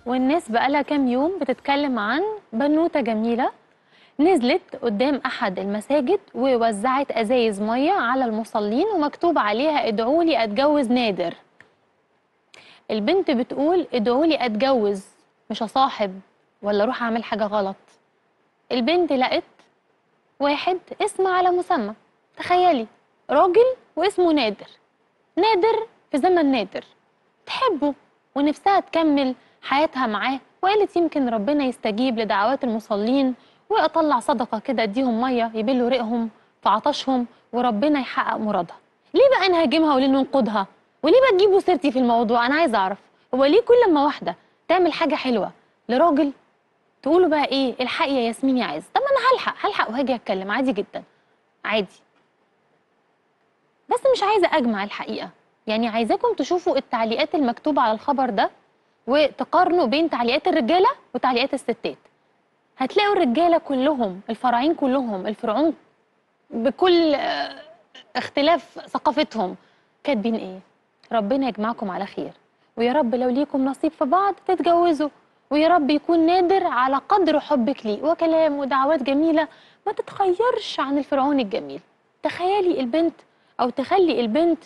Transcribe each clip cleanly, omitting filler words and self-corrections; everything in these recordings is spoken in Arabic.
والناس بقالها كام يوم بتتكلم عن بنوتة جميلة نزلت قدام أحد المساجد ووزعت أزايز مية على المصلين ومكتوب عليها ادعوا لي أتجوز نادر. البنت بتقول ادعوا لي أتجوز، مش أصاحب ولا أروح أعمل حاجة غلط. البنت لقت واحد اسم على مسمى، تخيلي راجل واسمه نادر. نادر في زمن نادر، تحبه ونفسها تكمل حياتها معاه، وقالت يمكن ربنا يستجيب لدعوات المصلين وأطلع صدقة كده أديهم مية يبلوا ريقهم في عطشهم وربنا يحقق مرادها. ليه بقى نهاجمها وليه ننقدها؟ وليه بقى تجيبوا سيرتي في الموضوع؟ أنا عايزة أعرف هو ليه كل ما واحدة تعمل حاجة حلوة لراجل تقولوا بقى إيه الحقي يا ياسمين يا عز؟ طب ما أنا هلحق وهاجي أتكلم عادي جدا، عادي. بس مش عايزة أجمع الحقيقة، يعني عايزاكم تشوفوا التعليقات المكتوبة على الخبر ده وتقارنوا بين تعليقات الرجالة وتعليقات الستات. هتلاقوا الرجالة كلهم الفراعين كلهم الفرعون بكل اختلاف ثقافتهم كاتبين ايه؟ ربنا يجمعكم على خير، ويا رب لو ليكم نصيب في بعض تتجوزوا، ويا رب يكون نادر على قدر حبك ليه، وكلام ودعوات جميلة ما تتخيرش عن الفرعون الجميل. تخيلي البنت أو تخلي البنت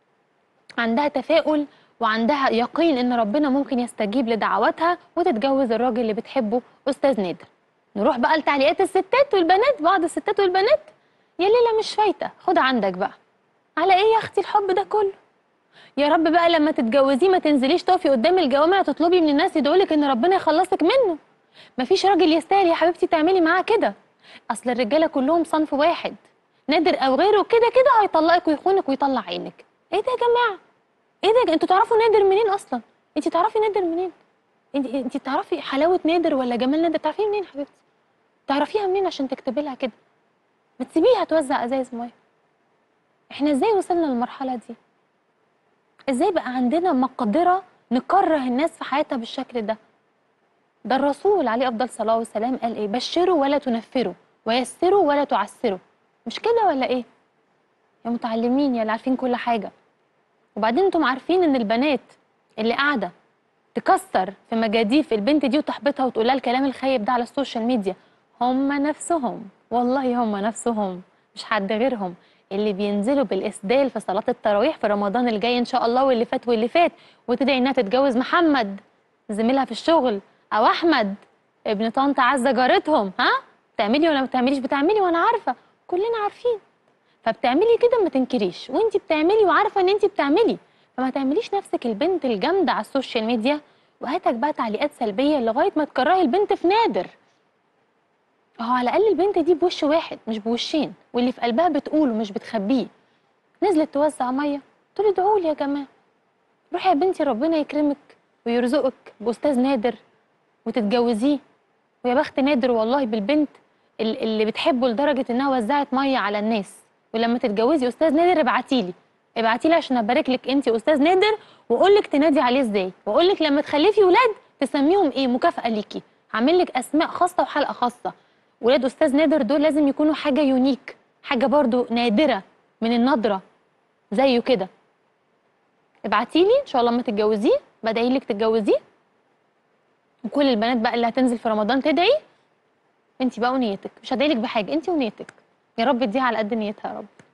عندها تفاؤل وعندها يقين إن ربنا ممكن يستجيب لدعواتها وتتجوز الراجل اللي بتحبه أستاذ نادر. نروح بقى لتعليقات الستات والبنات، بعض الستات والبنات يا ليلى مش فايتة، خد عندك بقى. على إيه يا أختي الحب ده كله؟ يا رب بقى لما تتجوزيه ما تنزليش تقفي قدام الجوامع تطلبي من الناس يدعولك إن ربنا يخلصك منه. مفيش راجل يستاهل يا حبيبتي تعملي معاه كده. أصل الرجالة كلهم صنف واحد، نادر أو غيره كده كده هيطلقك ويخونك ويطلع عينك. إيه ده يا جماعة؟ ايه ده؟ انتوا تعرفوا نادر منين اصلا؟ انت تعرفي نادر منين؟ انت تعرفي حلاوه نادر ولا جمال نادر؟ تعرفيه منين يا حبيبتي؟ تعرفيها منين عشان تكتبي لها كده؟ ما تسيبيها توزع ازايز ميه. احنا ازاي وصلنا للمرحله دي؟ ازاي بقى عندنا مقدره نكره الناس في حياتها بالشكل ده؟ ده الرسول عليه افضل الصلاه والسلام قال ايه؟ بشروا ولا تنفروا ويسروا ولا تعسروا. مش كده ولا ايه؟ يا متعلمين يا اللي عارفين كل حاجه. وبعدين انتم عارفين ان البنات اللي قاعده تكسر في مجاديف البنت دي وتحبطها وتقول لها الكلام الخايب ده على السوشيال ميديا، هم نفسهم والله هم نفسهم مش حد غيرهم اللي بينزلوا بالإسدال في صلاة التراويح في رمضان الجاي إن شاء الله واللي فات واللي فات، وتدعي إنها تتجوز محمد زميلها في الشغل أو أحمد ابن طنط عزة جارتهم. ها؟ بتعملي ولا ما بتعمليش؟ بتعملي وأنا عارفة، كلنا عارفين. فبتعملي كده ما تنكريش، وانت بتعملي وعارفه ان انت بتعملي، فما تعمليش نفسك البنت الجامده على السوشيال ميديا وهاتك بقى تعليقات سلبيه لغايه ما تكرهي البنت في نادر. فهو على الاقل البنت دي بوش واحد مش بوشين، واللي في قلبها بتقوله مش بتخبيه. نزلت توزع ميه تقولي ادعوا لي يا جماعه. روحي يا بنتي ربنا يكرمك ويرزقك باستاذ نادر وتتجوزيه، ويا بخت نادر والله بالبنت اللي بتحبه لدرجه انها وزعت ميه على الناس. ولما تتجوزي استاذ نادر ابعتي لي عشان ابارك لك انت استاذ نادر واقول لك تنادي عليه ازاي، واقول لك لما تخلفي ولاد تسميهم ايه، مكافاه ليكي. هعمل لك اسماء خاصه وحلقه خاصه. ولاد استاذ نادر دول لازم يكونوا حاجه يونيك، حاجه برضو نادره من النضره زيه كده. ابعتي لي ان شاء الله لما تتجوزيه، بدعي لك تتجوزيه. وكل البنات بقى اللي هتنزل في رمضان تدعي، انت بقى ونيتك، مش هدعي لك بحاجه، انت ونيتك. يا رب اديها على قد نيتها يا رب.